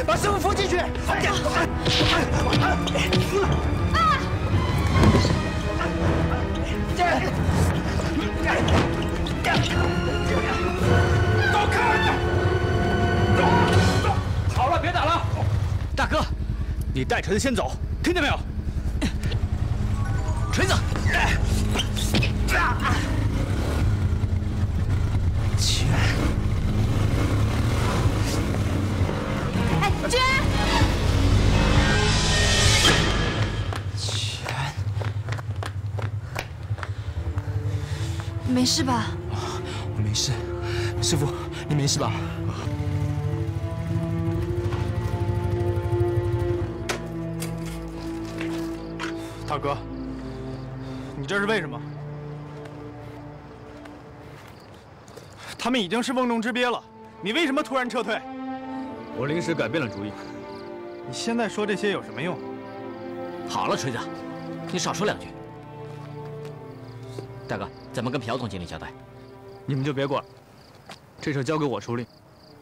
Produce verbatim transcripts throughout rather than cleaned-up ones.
把师傅扶进去！快点！啊！走开！ 好了，别打了。大哥，你带锤子先走，听见没有？锤子。钱。 哎，娟。 钱。 没事吧？ 我没事，师傅，你没事吧？ 大哥，你这是为什么？他们已经是瓮中之鳖了，你为什么突然撤退？ 我临时改变了主意。 你现在说这些有什么用？ 好了，锤子，你少说两句。大哥，怎么跟朴总经理交代？ 你们就别管，这事交给我处理。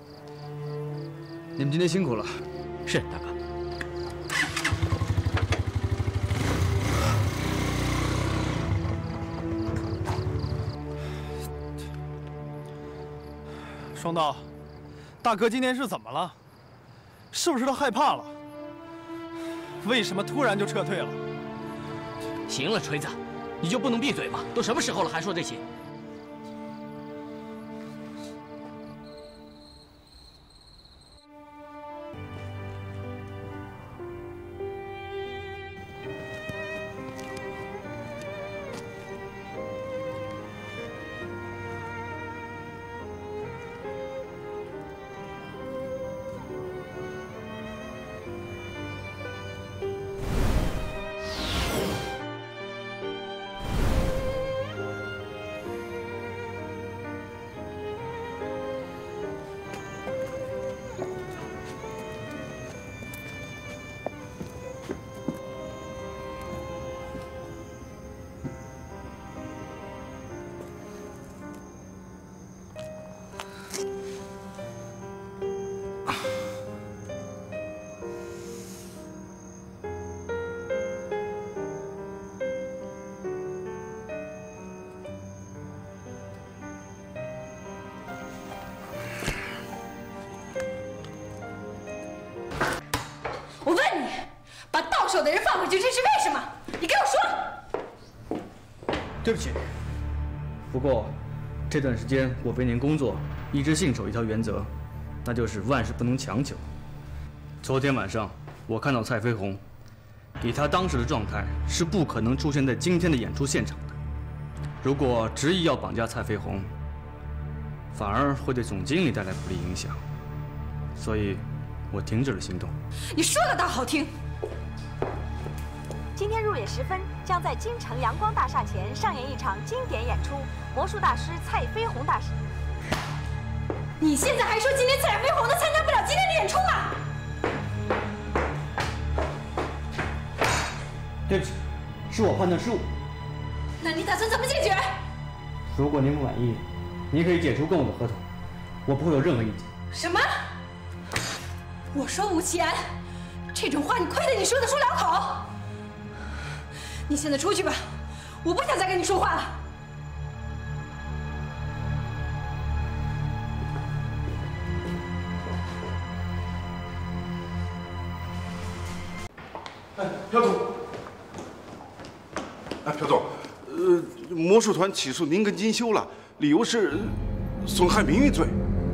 你们今天辛苦了。 是，大哥。 双刀，大哥今天是怎么了？是不是他害怕了？为什么突然就撤退了？ 行了，锤子，你就不能闭嘴吗？都什么时候了，还说这些？ 我问你，把到手的人放回去，这是为什么？你给我说！ 对不起，不过这段时间我为您工作，一直信守一条原则，那就是万事不能强求。昨天晚上我看到蔡飞鸿，以他当时的状态是不可能出现在今天的演出现场的。如果执意要绑架蔡飞鸿，反而会对总经理带来不利影响，所以我停止了行动。 你说的倒好听。 今天入夜时分，将在京城阳光大厦前上演一场经典演出，魔术大师蔡飞鸿大师。 你现在还说今天蔡飞鸿都参加不了今天的演出吗？ 对不起，是我判断失误。 那你打算怎么解决？ 如果您不满意，您可以解除跟我的合同，我不会有任何意见。 什么？我说吴奇安，这种话你亏得你说得出两口。你现在出去吧，我不想再跟你说话了。 哎，朴总。哎，朴总，呃，魔术团起诉您跟金修了，理由是损害名誉罪。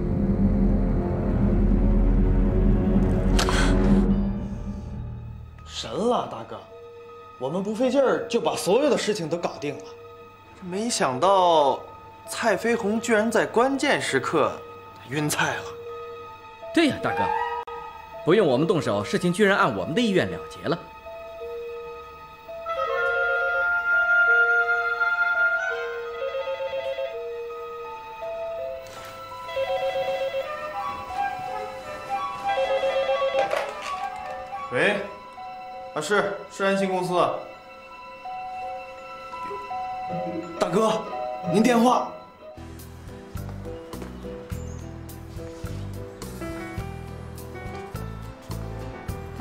神了，大哥！我们不费劲儿就把所有的事情都搞定了，没想到蔡飞鸿居然在关键时刻晕菜了。 对呀，大哥，不用我们动手，事情居然按我们的意愿了结了。 喂，啊是是安信公司。大哥，您电话。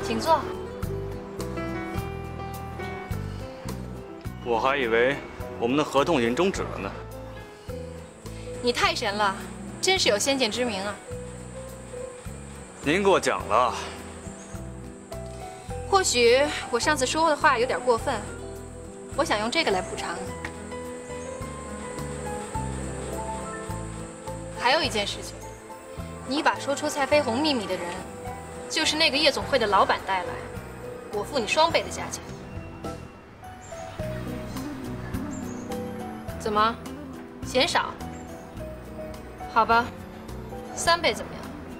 请坐。 我还以为我们的合同已经终止了呢。 你太神了，真是有先见之明啊！ 您给我讲了。 或许我上次说的话有点过分，我想用这个来补偿你。还有一件事情，你把说出蔡飞鸿秘密的人，就是那个夜总会的老板带来，我付你双倍的价钱。怎么，嫌少？好吧，三倍怎么样？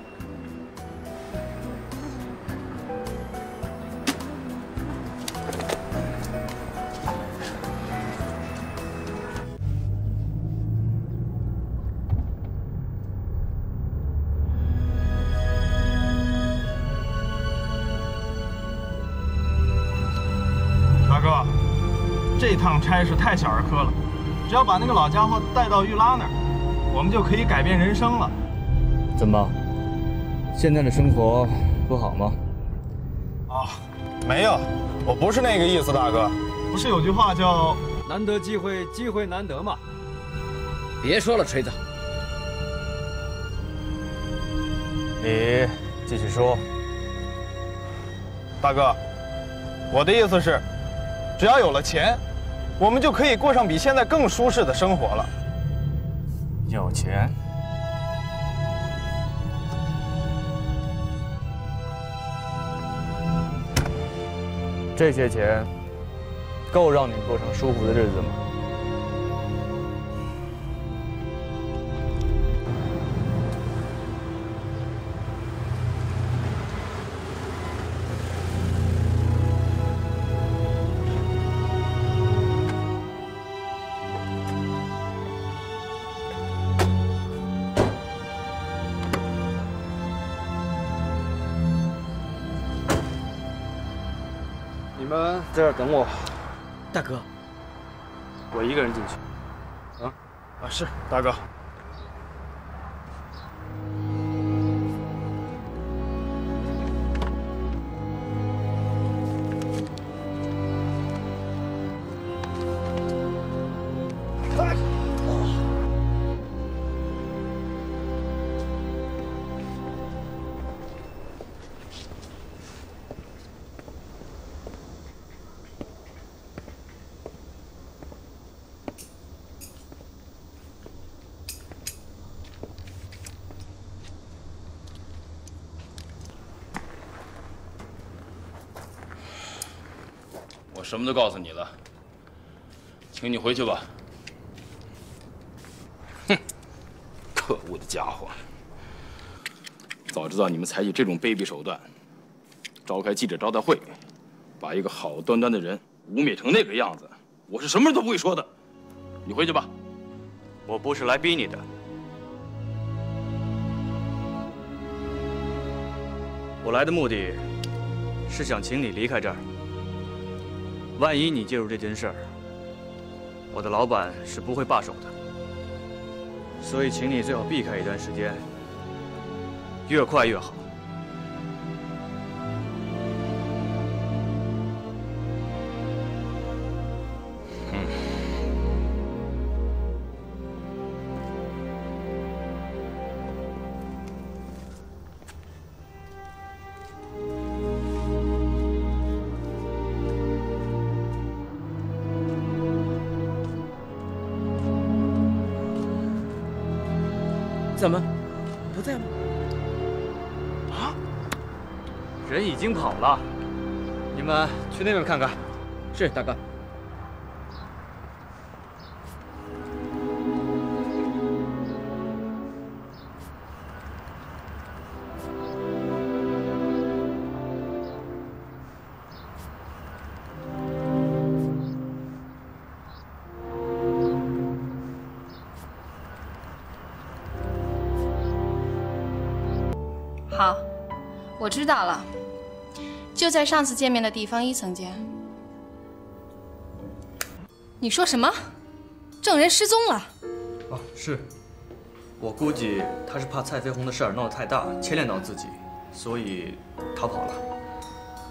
大哥，这趟差事太小儿科了。只要把那个老家伙带到玉拉那儿，我们就可以改变人生了。 怎么，现在的生活不好吗？ 啊，没有，我不是那个意思，大哥。不是有句话叫“难得机会，机会难得”吗？ 别说了，锤子。 你继续说。 大哥，我的意思是，只要有了钱，我们就可以过上比现在更舒适的生活了。 有钱？这些钱够让你过上舒服的日子吗？你们在这儿等我。 大哥， 我一个人进去。 啊啊，是大哥。 我什么都告诉你了，请你回去吧。哼，可恶的家伙！早知道你们采取这种卑鄙手段，召开记者招待会，把一个好端端的人污蔑成那个样子，我是什么都不会说的。你回去吧。 我不是来逼你的。我来的目的是想请你离开这儿。万一你介入这件事儿，我的老板是不会罢手的。所以，请你最好避开一段时间，越快越好。 怎么，不在吗？ 啊！人已经跑了，你们去那边看看。 是，大哥。 好，我知道了，就在上次见面的地方一层间。你说什么？证人失踪了？ 啊，是。我估计他是怕蔡飞鸿的事儿闹得太大，牵连到自己，所以逃跑了。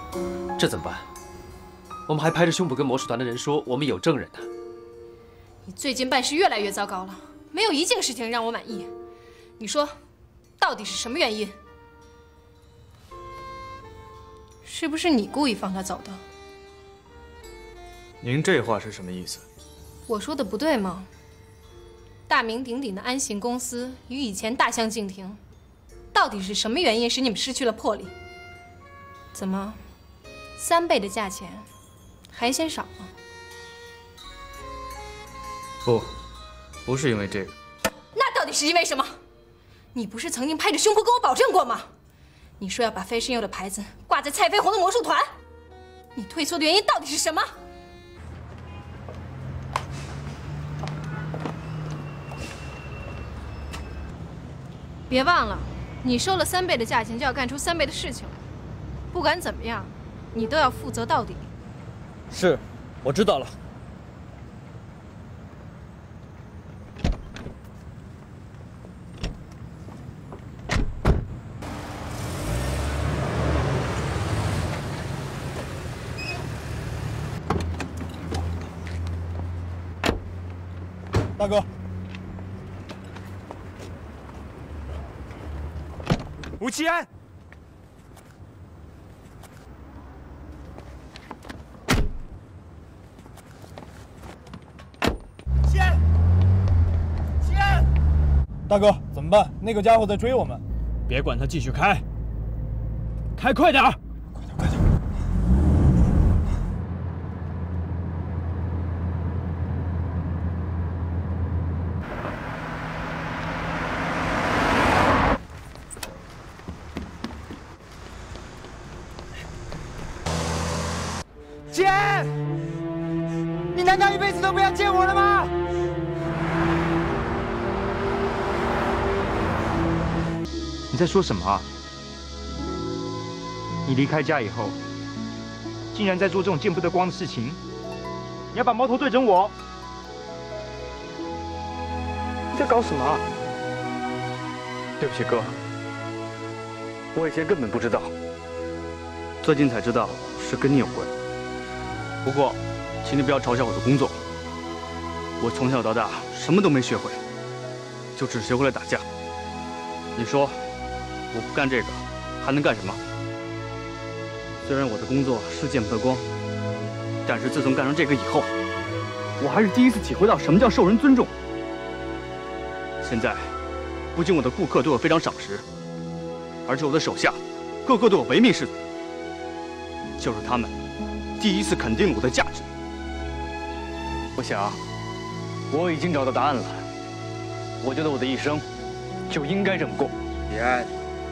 这怎么办？我们还拍着胸脯跟魔术团的人说我们有证人呢。 你最近办事越来越糟糕了，没有一件事情让我满意。你说，到底是什么原因？是不是你故意放他走的？ 您这话是什么意思？ 我说的不对吗？大名鼎鼎的安信公司与以前大相径庭，到底是什么原因使你们失去了魄力？怎么，三倍的价钱还嫌少吗？ 不，不是因为这个。 那到底是因为什么？你不是曾经拍着胸脯跟我保证过吗？你说要把飞神佑的牌子挂在蔡飞鸿的魔术团，你退缩的原因到底是什么？别忘了，你收了三倍的价钱，就要干出三倍的事情。不管怎么样，你都要负责到底。 是，我知道了。 大哥， 吴奇安，奇安，奇安， 大哥，怎么办？那个家伙在追我们。 别管他，继续开，开快点儿！ 快点，快点！ 奇安，你难道一辈子都不要见我了吗？ 你在说什么啊？你离开家以后，竟然在做这种见不得光的事情，你要把矛头对准我？你在搞什么啊？ 对不起，哥，我以前根本不知道，最近才知道是跟你有关。不过，请你不要嘲笑我的工作。我从小到大什么都没学会，就只学会了打架。你说，我不干这个，还能干什么？虽然我的工作是见不得光，但是自从干上这个以后，我还是第一次体会到什么叫受人尊重。现在，不仅我的顾客对我非常赏识，而且我的手下个个对我唯命是从，就是他们第一次肯定了我的价值。我想，我已经找到答案了。我觉得我的一生就应该这么过。 李安，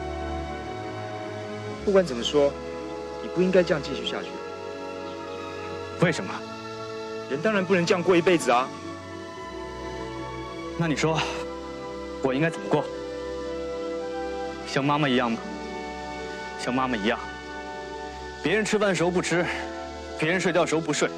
不管怎么说，你不应该这样继续下去。 为什么？ 人当然不能这样过一辈子啊。 那你说，我应该怎么过？像妈妈一样吗？像妈妈一样，别人吃饭时候不吃，别人睡觉时候不睡。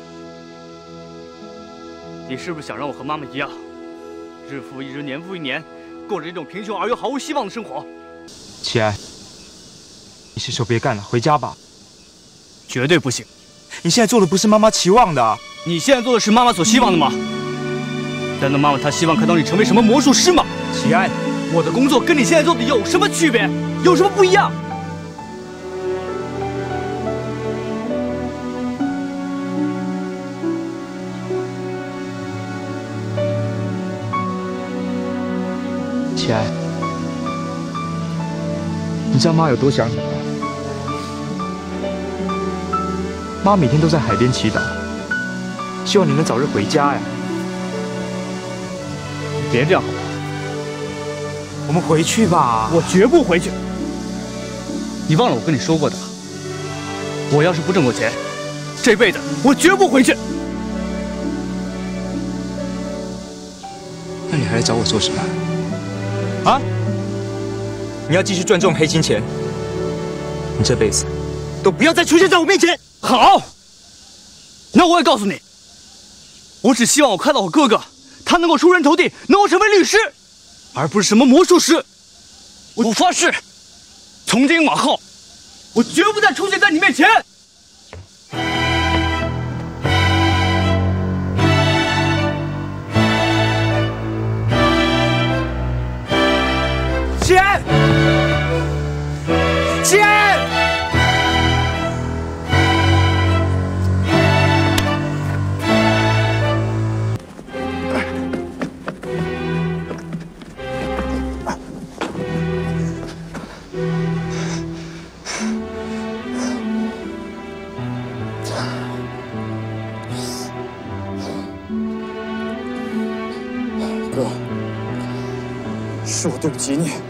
你是不是想让我和妈妈一样，日复一日，年复一年，过着这种贫穷而又毫无希望的生活？ 齐安，你是手别干了，回家吧。 绝对不行！ 你现在做的不是妈妈期望的。 你现在做的是妈妈所希望的吗？难道妈妈她希望看到你成为什么魔术师吗？ 齐安， 我的工作跟你现在做的有什么区别？有什么不一样？ 齐安，你知道妈有多想你吗？妈每天都在海边祈祷，希望你能早日回家呀。 别这样好吗？ 我们回去吧。 我绝不回去。你忘了我跟你说过的，我要是不挣过钱，这辈子我绝不回去。 那你还来找我做什么？啊？你要继续赚这种黑金钱，你这辈子都不要再出现在我面前。 好，那我也告诉你，我只希望我看到我哥哥，他能够出人头地，能够成为律师，而不是什么魔术师。我发誓，从今往后，我绝不再出现在你面前。 简，简。 是我对不起你。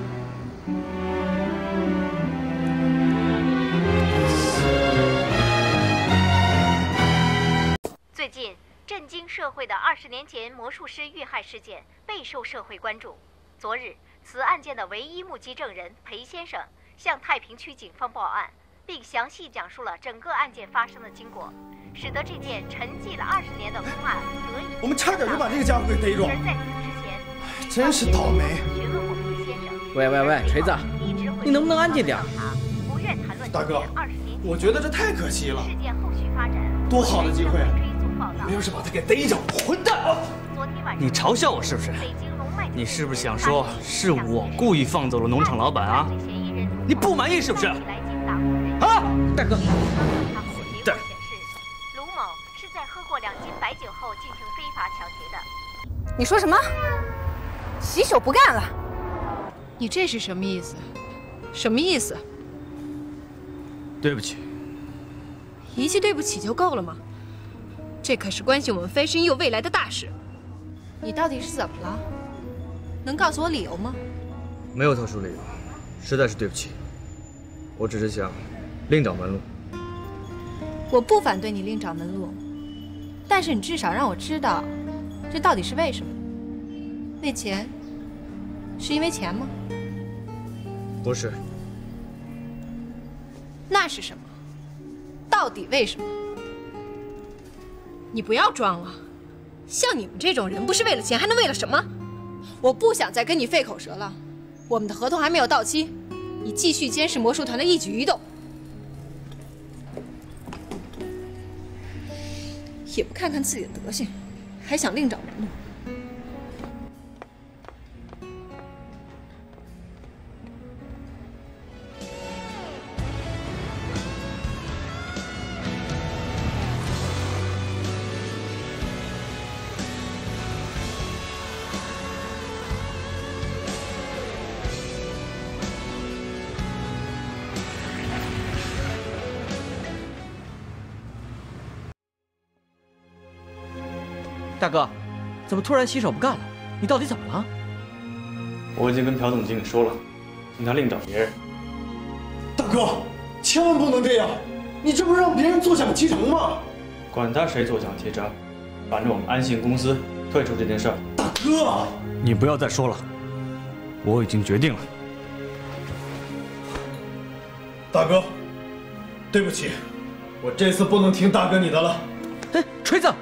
最近，震惊社会的二十年前魔术师遇害事件备受社会关注。昨日，此案件的唯一目击证人裴先生向太平区警方报案，并详细讲述了整个案件发生的经过，使得这件沉寂了二十年的公案得以。 我们差点就把这个家伙给逮住。 而在此之前， 真是倒霉。 喂喂喂，锤子，你能不能安静点？ 大哥，我觉得这太可惜了。多好的机会，我们要是把他给逮着，混蛋！ 你嘲笑我是不是？你是不是想说是我故意放走了农场老板啊？你不满意是不是？啊， 大哥， 对。 卢某是在喝过两斤白酒后进行非法抢劫的。 你说什么？洗手不干了？ 你这是什么意思？什么意思？ 对不起。 一句对不起就够了吗？这可是关系我们飞升佑未来的大事。你到底是怎么了？能告诉我理由吗？ 没有特殊理由，实在是对不起。我只是想另找门路。 我不反对你另找门路，但是你至少让我知道，这到底是为什么？为钱？是因为钱吗？ 不是， 那是什么？到底为什么？你不要装了，像你们这种人，不是为了钱，还能为了什么？我不想再跟你费口舌了。我们的合同还没有到期，你继续监视魔术团的一举一动，也不看看自己的德行，还想另找门路。 大哥，怎么突然洗手不干了？你到底怎么了？ 我已经跟朴总经理说了，请他另找别人。 大哥，千万不能这样！你这不是让别人坐享其成吗？ 管他谁坐享其成，反正我们安信公司退出这件事儿。 大哥， 你不要再说了，我已经决定了。 大哥，对不起，我这次不能听大哥你的了。 哎，锤子！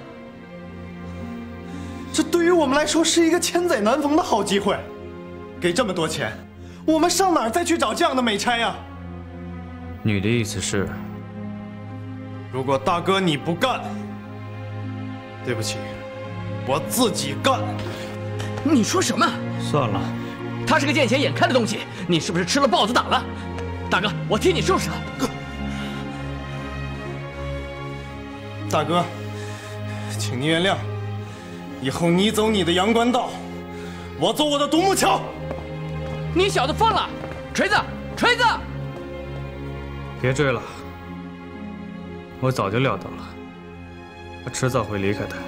这对于我们来说是一个千载难逢的好机会，给这么多钱，我们上哪儿再去找这样的美差呀？ 你的意思是， 如果大哥你不干，对不起，我自己干。 你说什么？ 算了， 他是个见钱眼开的东西，你是不是吃了豹子胆了？大哥，我替你收拾他。 大哥，请您原谅。 以后你走你的阳关道，我走我的独木桥。 你小子疯了！锤子，锤子！ 别追了，我早就料到了，他迟早会离开的。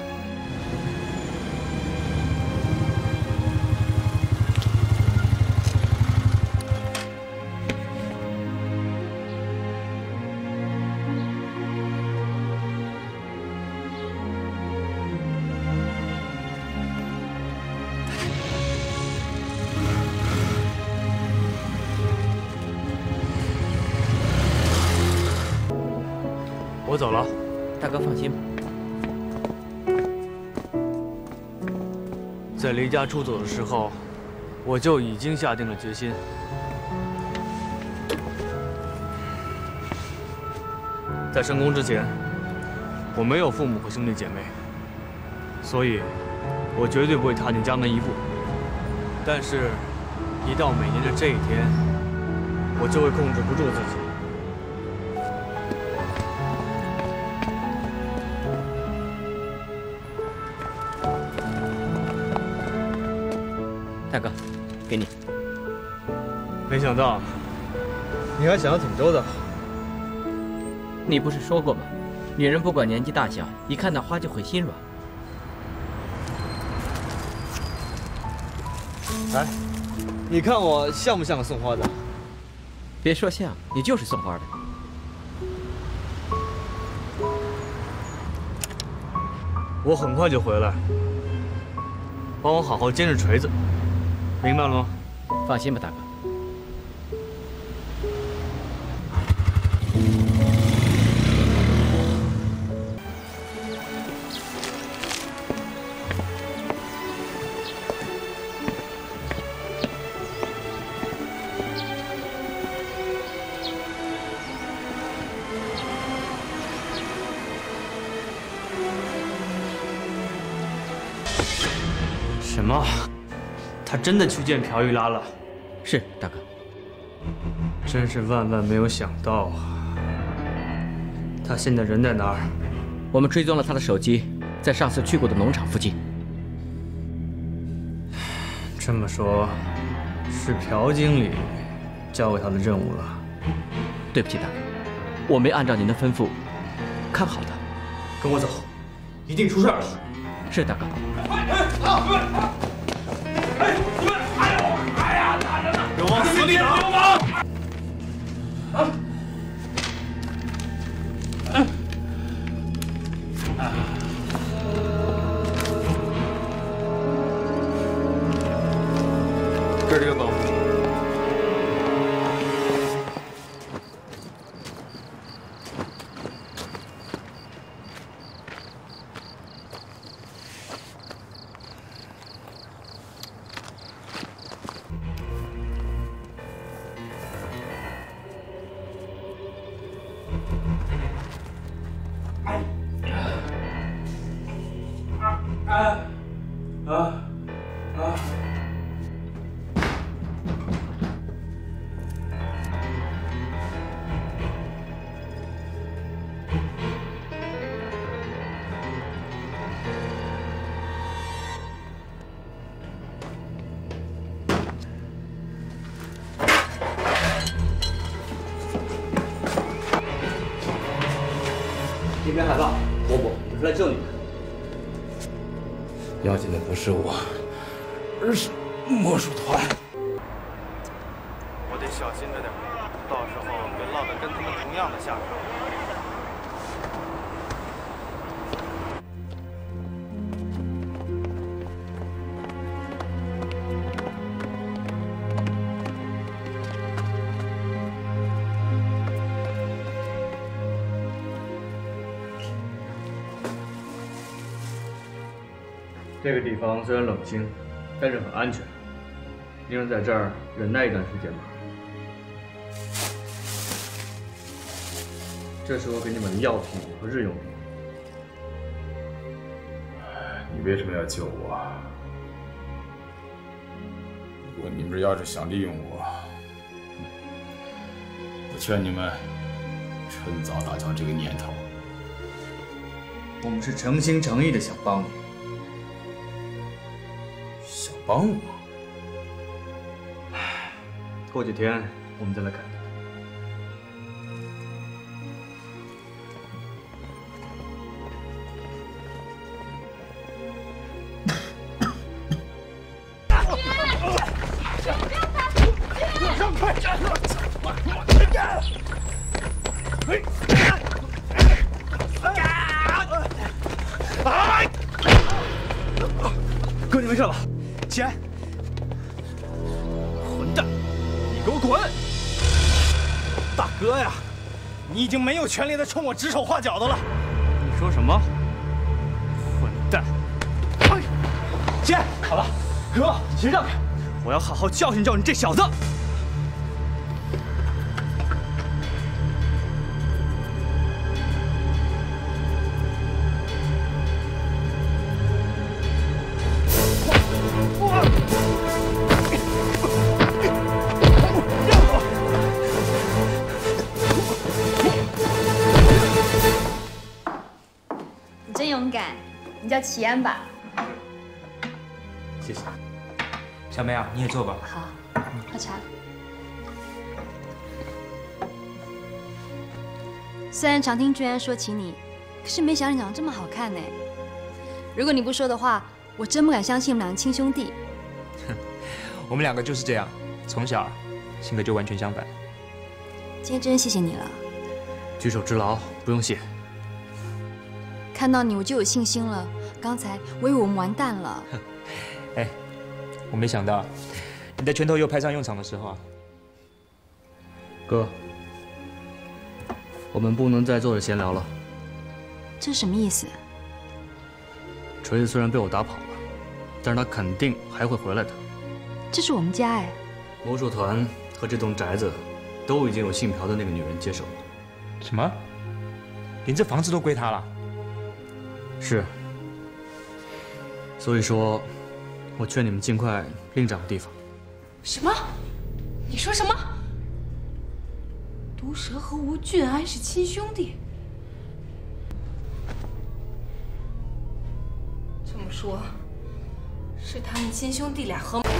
我走了， 大哥放心吧。 在离家出走的时候，我就已经下定了决心。在成功之前，我没有父母和兄弟姐妹，所以，我绝对不会踏进家门一步。但是， 一到每年的这一天，我就会控制不住自己。 大哥，给你。 没想到你还想得挺周到。 你不是说过吗？女人不管年纪大小，一看到花就会心软。 哎，你看我像不像个送花的？ 别说像，你就是送花的。 我很快就回来，帮我好好监视锤子，明白了吗？ 放心吧，大哥。 什么？他真的去见朴玉拉了？ 是，大哥。 真是万万没有想到啊！他现在人在哪儿？ 我们追踪了他的手机，在上次去过的农场附近。 这么说，是朴经理交给他的任务了。 对不起，大哥，我没按照您的吩咐看好他。 跟我走，一定出事了。 是，大哥。 有往死里打！流氓！啊！ 这是刘总。 这边海报，伯伯，我是来救你的。 要紧的不是我，而是魔术团。 我得小心着点，到时候别落得跟他们同样的下场。 这个地方虽然冷清，但是很安全，您能在这儿忍耐一段时间吧。这是我给你们的药品和日用品。 你为什么要救我？如果你们要是想利用我，我劝你们趁早打消这个念头。 我们是诚心诚意的想帮你。 帮我？ 过几天我们再来看。 让开！ 哥，你没事吧？ 钱！混蛋，你给我滚！大哥呀，你已经没有权利再冲我指手画脚的了。 你说什么？混蛋！ 钱，好了，哥，你先让开，我要好好教训教训这小子。 你叫齐安吧。 谢谢。小梅啊，你也坐吧。 好，喝茶。虽然常听居安说起你，可是没想到你长得这么好看呢。如果你不说的话，我真不敢相信我们两个亲兄弟。 我们两个就是这样，从小性格就完全相反。 今天真谢谢你了。 举手之劳，不用谢。 看到你我就有信心了，刚才我以为我们完蛋了。 哎，我没想到你的拳头又派上用场的时候啊。 哥，我们不能再坐着闲聊了。 这是什么意思？ 锤子虽然被我打跑了，但是他肯定还会回来的。 这是我们家哎。 魔术团和这栋宅子都已经有姓朴的那个女人接手了。 什么？连这房子都归他了？ 是。所以说，我劝你们尽快另找个地方。 什么？你说什么？毒蛇和吴俊安是亲兄弟？这么说，是他们亲兄弟俩合谋。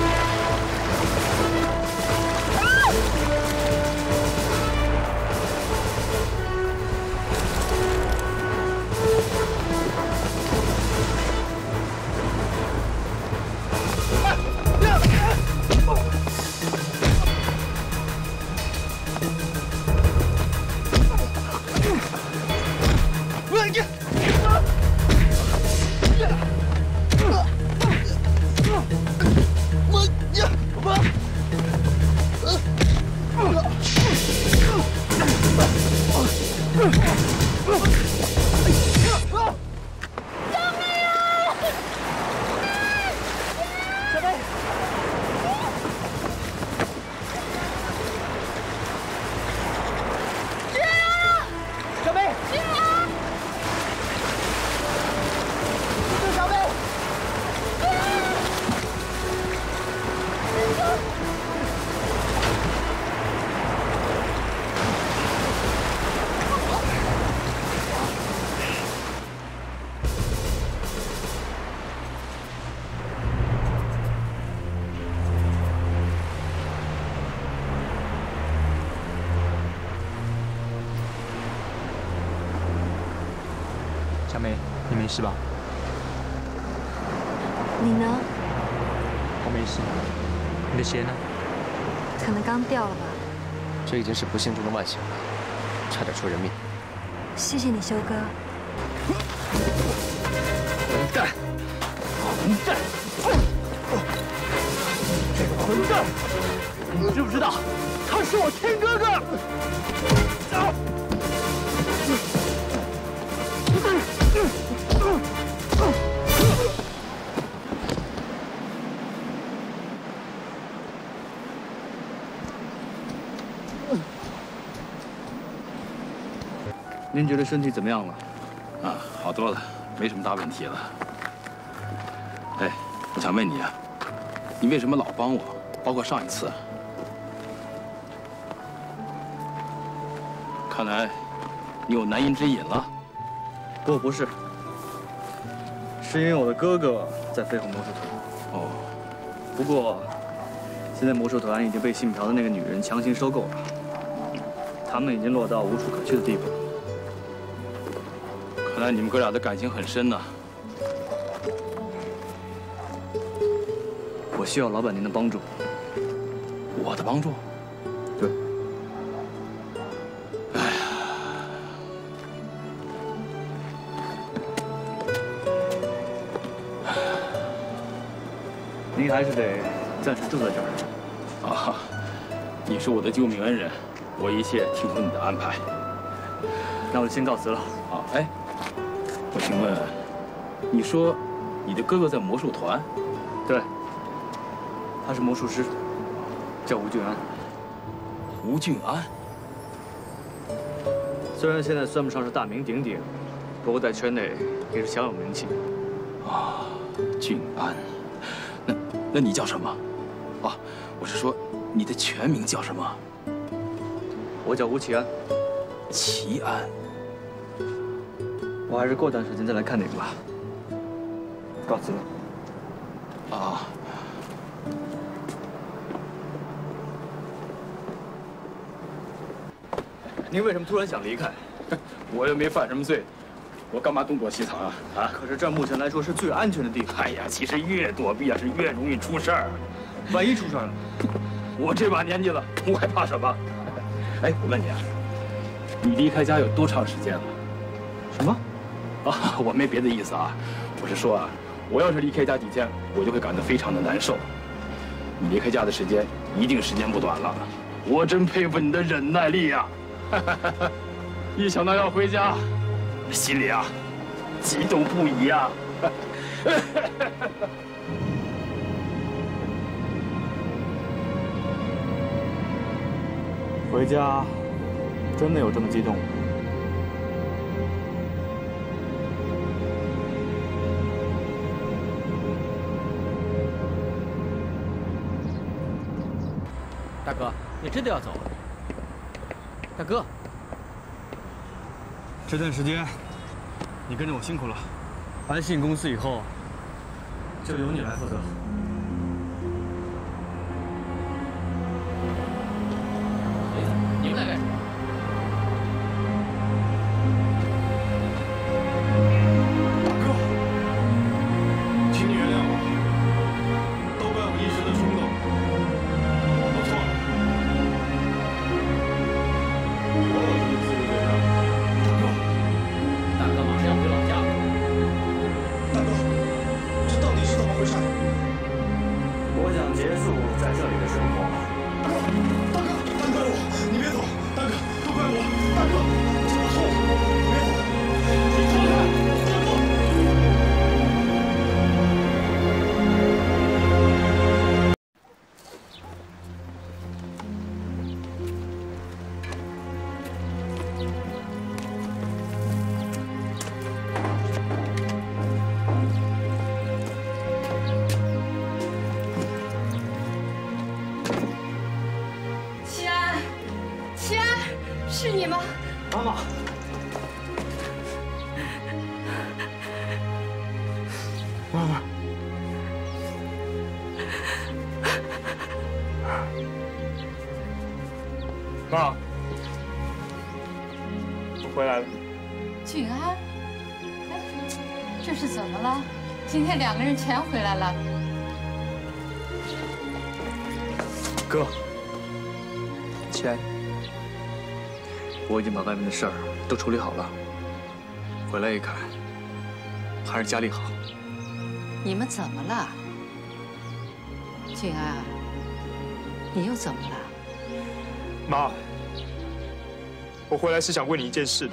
小梅，你没事吧？ 你呢？ 我没事。你的鞋呢？ 可能刚掉了吧。 这已经是不幸中的万幸了，差点出人命。 谢谢你，修哥。 混蛋！混蛋！这个混蛋！你知不知道，他是我亲哥哥？走！ 您觉得身体怎么样了？ 啊，好多了，没什么大问题了。哎，我想问你啊，你为什么老帮我？包括上一次。看来你有难言之隐了。 不，不是，是因为我的哥哥在飞鸿魔术团。 哦， 不过现在魔术团已经被姓朴的那个女人强行收购了，他们已经落到无处可去的地步。 看来你们哥俩的感情很深呐。 我需要老板您的帮助。 我的帮助？ 对。 哎呀， 您还是得暂时住在这儿。 啊，你是我的救命恩人，我一切听从你的安排。 那我就先告辞了。 好，哎。我请问，你说你的哥哥在魔术团？ 对，他是魔术师，叫吴俊安。 吴俊安， 虽然现在算不上是大名鼎鼎，不过在圈内也是小有名气。 啊，俊安，那那你叫什么？啊，我是说你的全名叫什么？ 我叫吴奇安。 奇安。 我还是过段时间再来看你吧。 告辞了。 啊。 您为什么突然想离开？ 我又没犯什么罪，我干嘛东躲西藏啊？啊！ 可是这目前来说是最安全的地方。 哎呀，其实越躲避啊是越容易出事儿。 万一出事儿了， 我这把年纪了，我还怕什么？哎，我问你啊，你离开家有多长时间了？ 什么？ 啊，我没别的意思啊，我是说啊，我要是离开家几天，我就会感到非常的难受。你离开家的时间一定时间不短了，我真佩服你的忍耐力呀！一想到要回家，心里啊激动不已啊！ 回家真的有这么激动吗？ 大哥，你真的要走？大哥， 这段时间你跟着我辛苦了，安信公司以后就由你来负责。 你们来干什么？ 大哥，请你原谅我，都怪我一时的冲动，我错了。我有这个资格对上。大哥， 大哥马上要回老家了。 大哥，这到底是怎么回事？ 我想结束在这里的生活。 大哥，大哥，大哥，我，你别走，大哥，都怪我，大哥，我错了，别走，你放开，大哥。 齐安，齐安，是你吗？ 妈妈，妈妈， 妈，我回来了。 俊安，哎，这是怎么了？今天两个人全回来了。 哥，齐安，我已经把外面的事儿都处理好了。回来一看，还是家里好。 你们怎么了？俊安，你又怎么了？ 妈，我回来是想问你一件事的。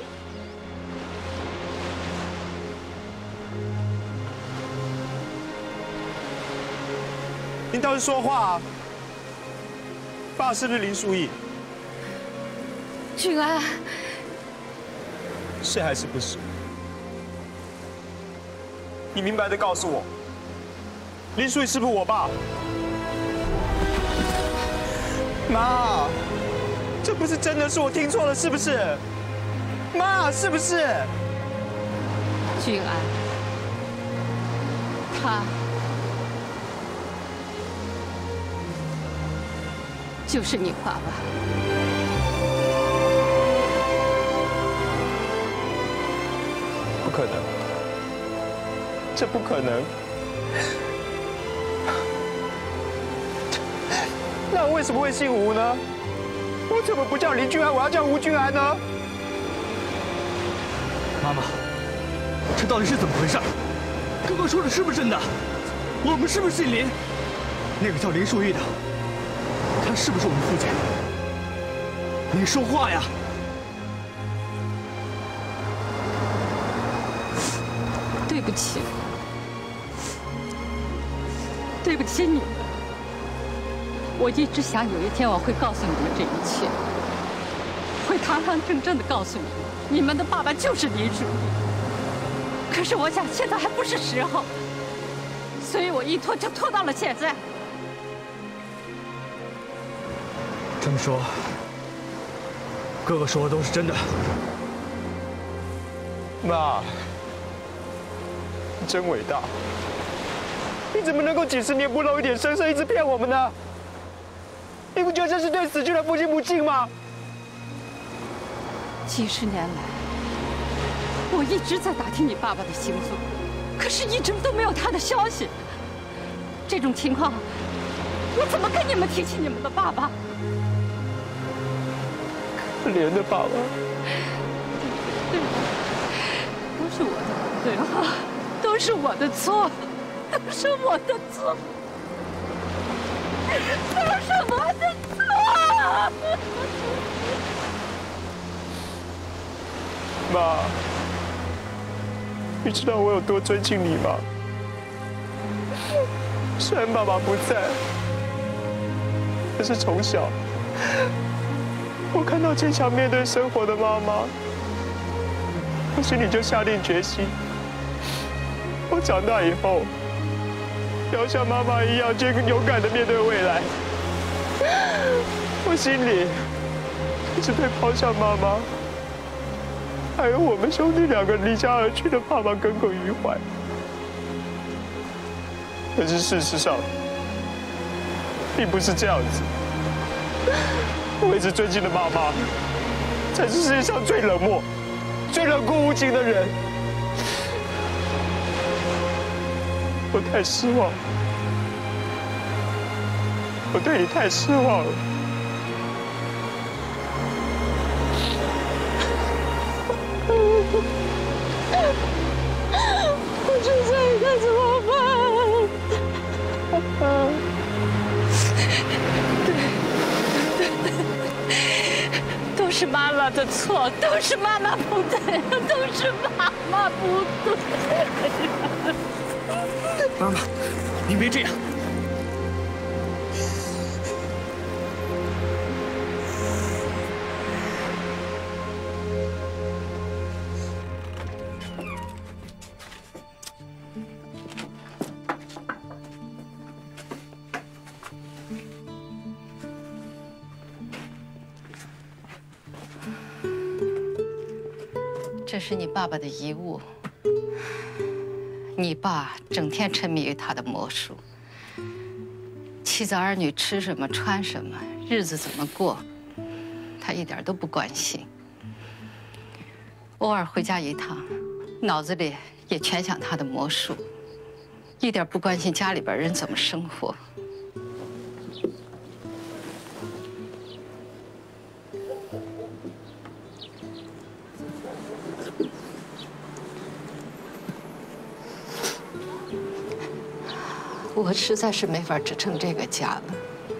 您倒是说话啊！爸是不是林淑义？ 俊安， 是还是不是？你明白的告诉我，林淑义是不是我爸？妈，这不是真的，是我听错了，是不是？妈，是不是？ 俊安，他就是你爸爸。 不可能，这不可能。那我为什么会姓吴呢？我怎么不叫林俊安，我要叫吴俊安呢？ 妈妈，这到底是怎么回事？哥哥说的是不是真的？我们是不是姓林？那个叫林淑玉的，他是不是我们父亲？你说话呀！ 对不起，对不起你们。我一直想有一天我会告诉你们这一切，会堂堂正正的告诉你们，你们的爸爸就是林淑玉。可是我想现在还不是时候，所以我一拖就拖到了现在。 这么说，哥哥说的都是真的。 妈，你真伟大。 你怎么能够几十年不露一点声色，一直骗我们呢？你不觉得这是对死去的父亲不敬吗？ 几十年来，我一直在打听你爸爸的行踪，可是一直都没有他的消息。这种情况，我怎么跟你们提起你们的爸爸？ 可怜的爸爸， 对吧？都是我的不对啊，都是我的错，都是我的错，都是我的错。 妈，你知道我有多尊敬你吗？虽然爸爸不在，可是从小我看到坚强面对生活的妈妈，我心里就下定决心，我长大以后要像妈妈一样坚勇敢的面对未来。我心里一直对抛下妈妈，还有我们兄弟两个离家而去的爸爸耿耿于怀。可是事实上，并不是这样子。我一直尊敬的妈妈，才是世界上最冷漠、最冷酷无情的人。我太失望，我对你太失望了。 我现在应该怎么办？对对对，都是妈妈的错，都是妈妈不对，都是妈妈不对。 妈妈，您别这样。 这是你爸爸的遗物。你爸整天沉迷于他的魔术，妻子儿女吃什么穿什么，日子怎么过，他一点都不关心。偶尔回家一趟，脑子里也全想他的魔术，一点不关心家里边人怎么生活。我实在是没法支撑这个家了。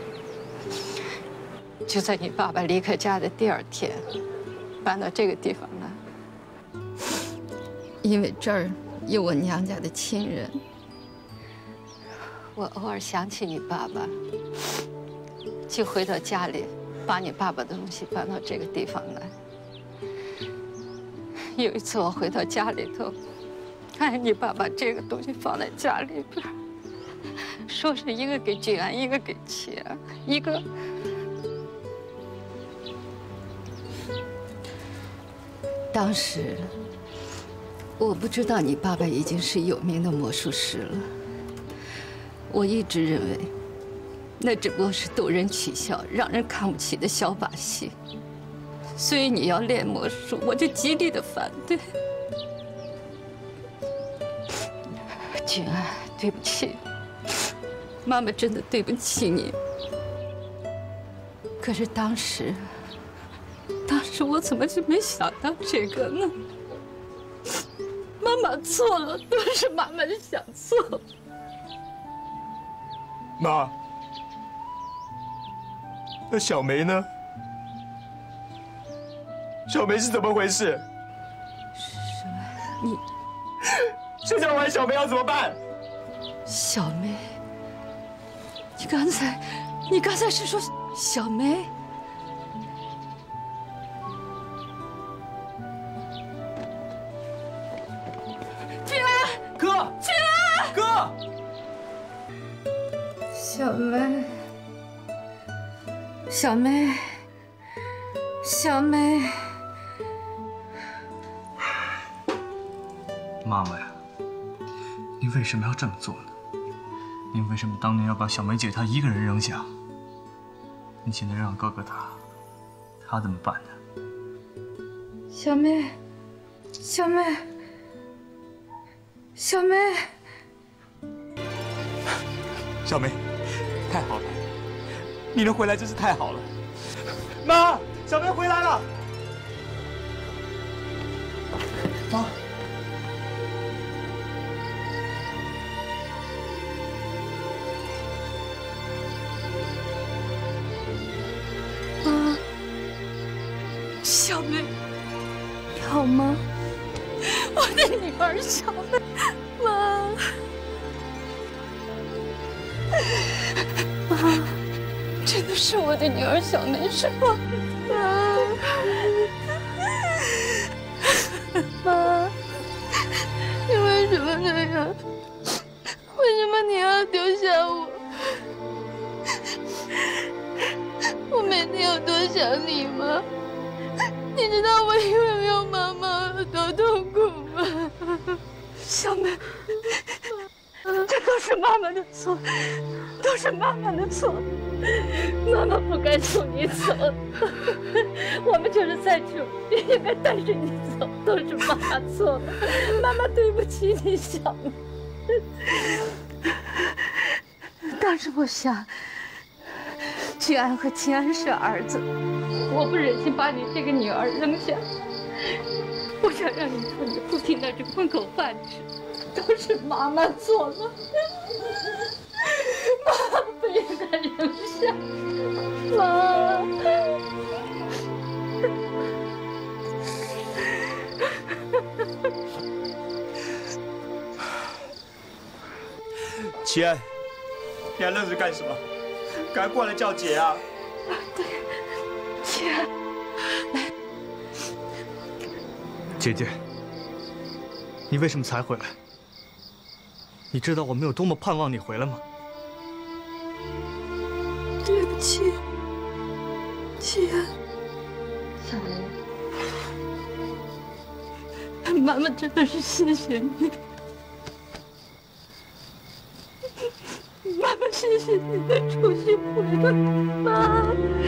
就在你爸爸离开家的第二天，搬到这个地方来，因为这儿有我娘家的亲人。我偶尔想起你爸爸，就回到家里，把你爸爸的东西搬到这个地方来。有一次我回到家里头，看见你爸把这个东西放在家里边。说是一个给俊安，一个给琪儿，一个。当时我不知道你爸爸已经是有名的魔术师了，我一直认为那只不过是逗人取笑、让人看不起的小把戏，所以你要练魔术，我就极力的反对。俊安，对不起。妈妈真的对不起你，可是当时，当时我怎么就没想到这个呢？妈妈错了，都是妈妈的想错。 妈，那小梅呢？小梅是怎么回事？ 什么？你现在我小梅要怎么办？ 小梅。你刚才，你刚才是说小梅？俊安， 哥， 俊安， 哥， 小梅，小梅，小梅， 妈妈呀，你为什么要这么做呢？ 您为什么当年要把小梅姐她一个人扔下？你现在让哥哥他，他怎么办呢？ 小梅，小梅，小梅， 小梅，太好了，你能回来真是太好了。妈，小梅回来了。妈。 小梅，你好吗？我的女儿小梅，妈，妈，真的是我的女儿小梅是吗？妈，妈，你为什么这样？为什么你要丢下我？我每天有多想你吗？ 你知道我因为没有妈妈有多痛苦吗？小梅，这都是妈妈的错，都是妈妈的错。妈妈不该送你走，我们就是再穷也应该带着你走，都是妈妈错了。妈妈对不起你，小梅。当时我想。 居安和清安是儿子，我不忍心把你这个女儿扔下，我想让你从你父亲那里混口饭吃，都是妈妈错了，妈不应该扔下，妈。 齐安，你还愣着干什么？ 赶快过来叫姐啊！ 对，姐，来， 姐姐，你为什么才回来？你知道我们有多么盼望你回来吗？ 对不起，姐。 小梅，妈妈真的是谢谢你。 妈妈，谢谢你的出息回来，妈。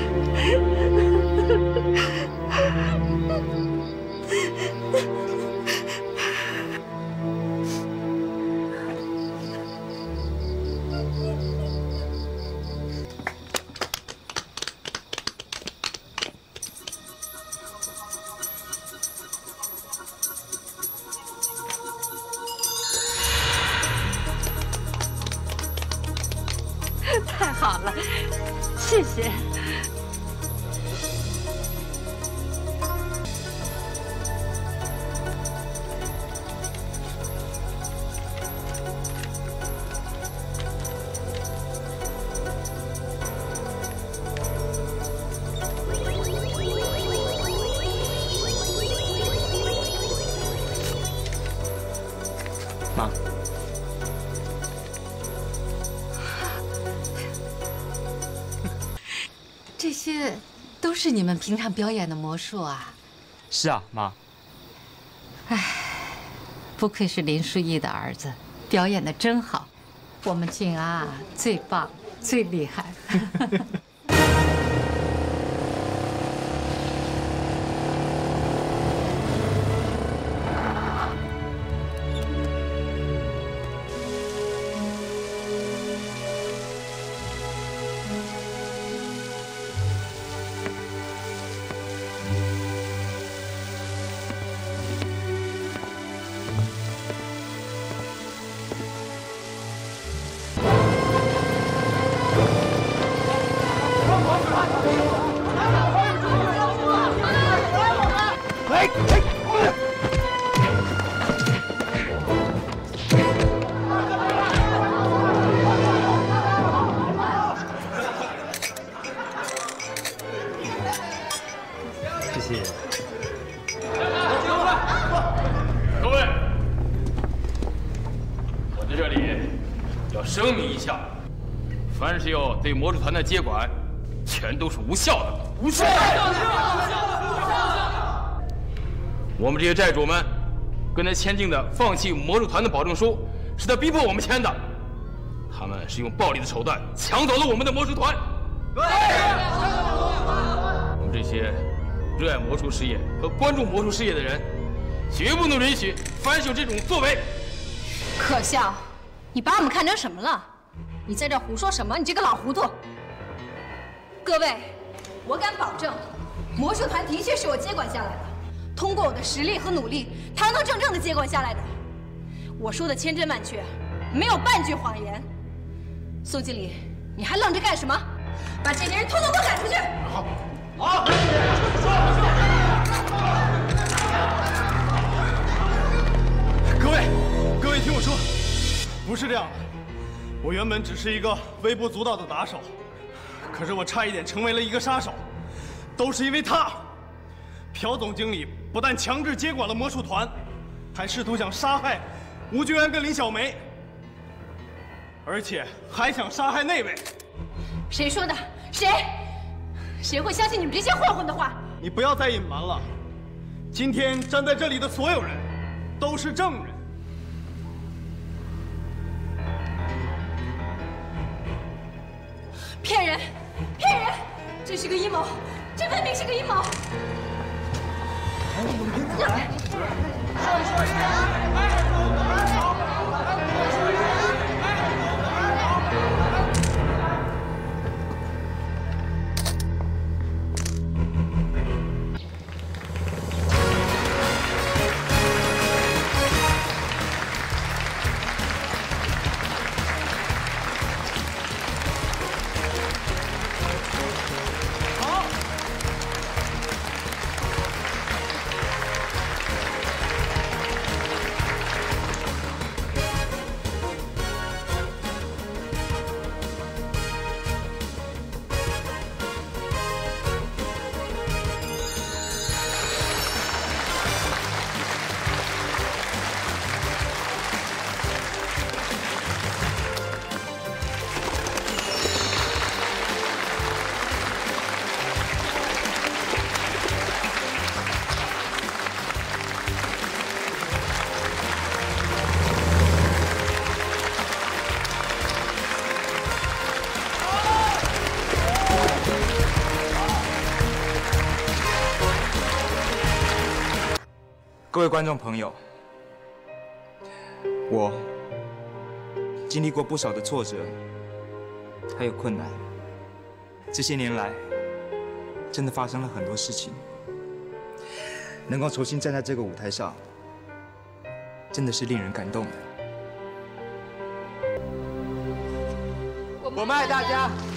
太好了，谢谢。 妈。 这些都是你们平常表演的魔术啊？ 是啊，妈。 唉，不愧是林书义的儿子，表演的真好。我们静啊，最棒，最厉害。 谢谢。 各位，我在这里要声明一下，凡是要对魔术团的接管，全都是无效的，无效的。我们这些债主们跟他签订的放弃魔术团的保证书，是他逼迫我们签的。 他们是用暴力的手段抢走了我们的魔术团。对，我们这些热爱魔术事业和关注魔术事业的人，绝不能允许凡是有这种作为。 可笑，你把我们看成什么了？你在这胡说什么？你这个老糊涂！各位，我敢保证，魔术团的确是我接管下来的，通过我的实力和努力，堂堂正正的接管下来的。我说的千真万确，没有半句谎言。宋经理，你还愣着干什么？把这些人统统给我赶出去！好，好。 各位，各位听我说，不是这样的。我原本只是一个微不足道的打手，可是我差一点成为了一个杀手，都是因为他。朴总经理不但强制接管了魔术团，还试图想杀害吴君安跟林小梅，而且还想杀害那位。 谁说的？谁？谁会相信你们这些混混的话？ 你不要再隐瞒了。今天站在这里的所有人，都是证人。 骗人！骗人！这是个阴谋，这分明是个阴谋！ 各位观众朋友，我经历过不少的挫折，还有困难。这些年来，真的发生了很多事情。能够重新站在这个舞台上，真的是令人感动的。 我们爱大家。